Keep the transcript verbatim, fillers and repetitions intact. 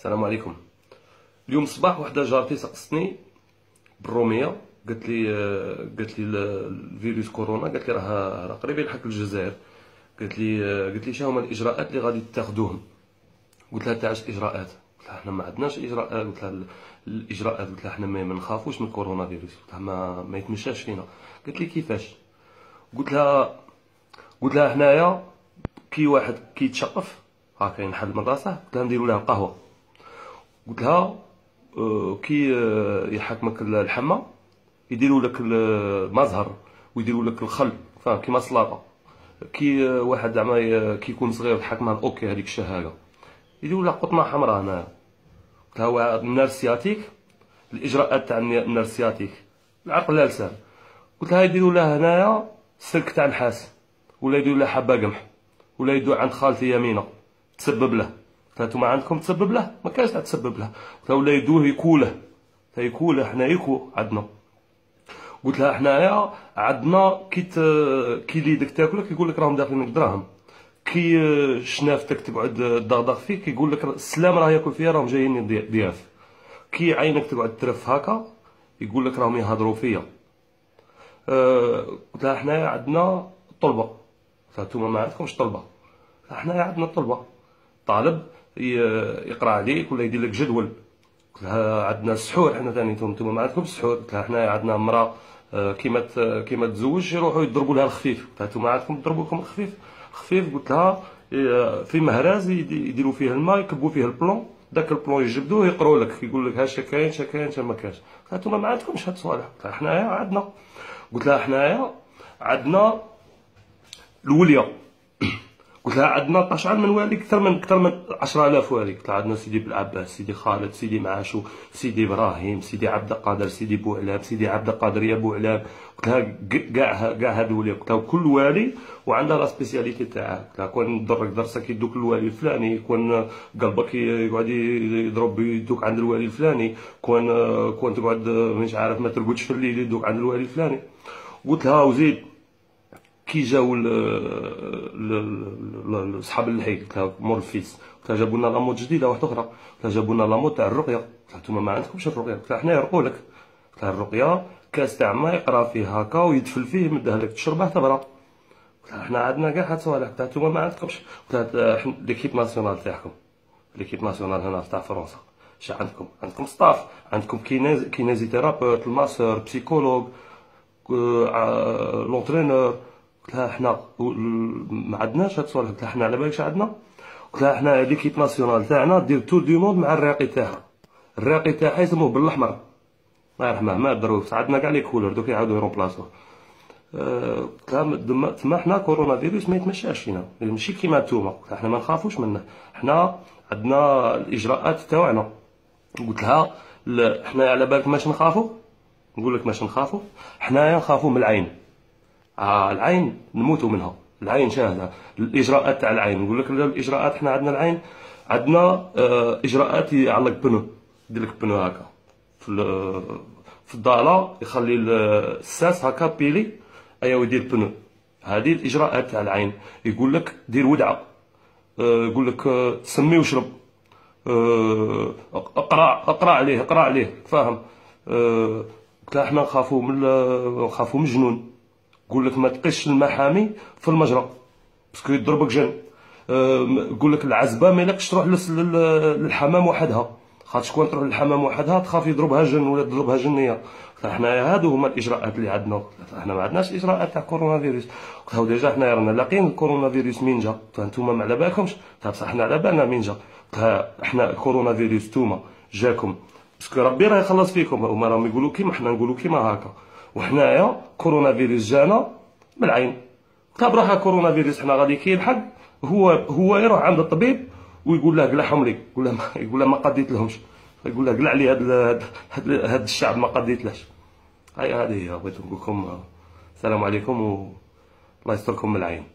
السلام عليكم. اليوم الصباح وحده جارتي سقستني بالروميه، قالت لي قالت لي الفيروس كورونا، قالت لي راه راه قريب يلحق الجزائر. قالت لي قالت لي شنو هما الاجراءات اللي غادي تاخذوهم؟ قلت لها تاع اجراءات؟ قلت لها حنا ما عندناش اجراءات. قلت لها الاجراءات، قلت لها حنا ما نخافوش من الكورونا فيروس، قلت لها ما ما يتمشاش فينا. قالت لي كيفاش؟ قلت لها قلت لها حنايا كي واحد كيتشقف هاكا ينحل من راسه، قلت لها نديروا له القهوه. قلت لها آه، كي آه، يحكمك الحمى يديروا لك المزهر ويديروا لك الخل، فاهم، كيما السلاطه. كي آه، واحد زعما ي- كي يكون صغير تحكمها اوكي هذيك الشهاده يديروا له قطمه حمراء هنا. قلت لها النار السياتيك، الاجراءات تاع النار السياتيك العقل لا لسان. قلت لها يديروا له هنايا سلك تاع نحاس، ولا يديروا له حبه قمح، ولا يدوا عند خالتي يمينه تسبب له. قلت لها نتوما عندكم تسبب له؟ ما كاينش تسبب له. قلت لها ولا يدوه يكوله، يكوله حنا يكو عندنا. قلت لها حنايا عندنا كي كي اللي يدك تاكلك يقول لك راهم داخلينك دراهم، كي شنافتك تقعد تضغضغ فيك يقول لك السلام راه ياكل فيها راهم جايين ضياف، كي عينك تقعد ترف هكا يقول لك راهم يهضروا فيا. أه قلت لها حنايا عندنا طلبه. قلت لها نتوما ما عندكمش طلبه؟ قلت لها حنايا عندنا طلبه، طالب يقرا عليك ولا يدير لك جدول. قلت لها عندنا السحور حنا ثاني، نتوما ما عندكمش السحور؟ قلت لها حنايا عندنا مرا كيما كيما تزوج يروحوا يضربوا لها الخفيف. قلت لها نتوما عندكم تضربوا لكم الخفيف؟ خفيف. قلت لها في مهراز يديروا فيه الماء يكبوا فيه البلون، داك البلون يجبدوه يقروا لك يقول لك هاش كاين شا كاين شا ما كاينش. قلت لها نتوما ما عندكمش هاد الصوالح؟ قلت لها حنايا عندنا. قلت لها حنايا عندنا الوليه. قلت لها عندنا طاشعر من والي اكثر من اكثر من عشرة آلاف والي. قلت لها عندنا سيدي بالعباس، سيدي خالد، سيدي معاشو، سيدي ابراهيم، سيدي عبد القادر، سيدي بوعلاب، سيدي عبد القادر يا بوعلاب. قلت لها كاع كاع هاد الولي. قلت لها كل والي وعندها لا سبيسياليتي تاعها. قلت لها كون ضرك درسك كيدوك الوالي الفلاني، كون قلبك يقعد يضرب يدوك عند الوالي الفلاني، كون كون تقعد مش عارف ما ترقدش في الليل يدوك عند الوالي الفلاني. قلت لها وزيد كي جاو صحاب اللحي، قلت لها مور الفيس، قلت لها جابوا لنا لامود جديده واحده اخرى. قلت لها جابوا لنا لامود تاع الرقيه. قلت لها نتوما ما عندكمش الرقيه؟ قلت لها حنا يرقوا لك. قلت لها الرقيه كاس تاع ما يقرا فيه هكا ويدفل فيه يمدها لك تشربه تبرا. قلت لها حنا عندنا كاع هاد الصوالح. قلت لها نتوما ما عندكمش. قلت لها ليكيب ناسيونال تاعكم، ليكيب ناسيونال هنا تاع فرنسا اش عندكم؟ عندكم ستاف، عندكم كينيز كينيزي ثيرابيوت، الماسور، بسيكولوج، لونترينور. قلت لها حنا ما عندناش هاد الصوالح. قلت لها حنا على بالكش عندنا؟ قلت لها حنا ليكيب ناسيونال تاعنا دير تور دو موند مع الراقي تاعها، الراقي تاعها يسموه بالاحمر الله يرحمه ما دروه، عندنا كاع لي كولور دوك يعاودوا يرومبلاسوه. أه قلت لها تما حنا كورونا فيروس ما يتمشاش فينا، ماشي كيما نتوما. قلت لها حنا ما نخافوش منه، حنا عندنا الاجراءات تاعنا. قلت لها حنا على بالك ماش نخافوا؟ نقول لك ماش نخافوا، حنايا نخافوا من العين. آه العين نموتوا منها، العين شاهده الاجراءات تاع العين. نقول لك الاجراءات حنا عندنا العين عندنا آه اجراءات يعلق بنو، يدير لك بنو هكا في في الضاله يخلي الساس هكا بيلي ايا ويدير بنو. هذه الاجراءات تاع العين. يقول لك دير ودعه، آه يقول لك آه سمي وشرب، آه اقرا اقرا عليه اقرا عليه فاهم. آه قلت لها حنا نخافوا من نخافوا من الجنون. يقول لك ما تقيش المحامي في المجرى باسكو يضربك جن. يقول لك العزبه ما يلقش تروح للحمام وحدها، خاطر شكون تروح للحمام وحدها تخاف يضربها جن ولا تضربها جنيه. حنايا هادو هما الاجراءات اللي عندنا. حنا ما عندناش اجراءات تاع كورونا فيروس. قلت له ديجا حنايا رانا لاقيين الكورونا فيروس مين جا. قلت لها نتوما ما على بالكمش؟ قلت بصح حنا على بالنا مين جا. قلت لها حنا الكورونا فيروس نتوما جاكم باسكو ربي راه يخلص فيكم، هما راهم يقولوا كيما حنا نقولوا كيما هكا. وحنايا كورونا فيروس جانا من العين. قلت بروحها كورونا فيروس حنا غادي كي يلحق هو هو يروح عند الطبيب ويقول له قلعهم لي، يقول له يقول له ما قديت لهمش، يقول له قلع لي هذا هذا الشعب ما قديتلاش. هاي هذه هي بغيت نقول لكم السلام عليكم والله يستركم من العين.